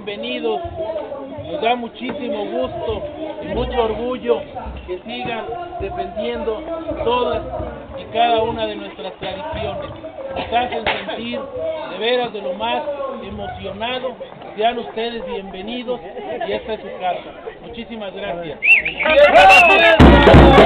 bienvenidos. Nos da muchísimo gusto y mucho orgullo que sigan defendiendo todas y cada una de nuestras tradiciones. Nos hacen sentir de veras de lo más emocionado. Sean ustedes bienvenidos y esta es su casa. Muchísimas gracias.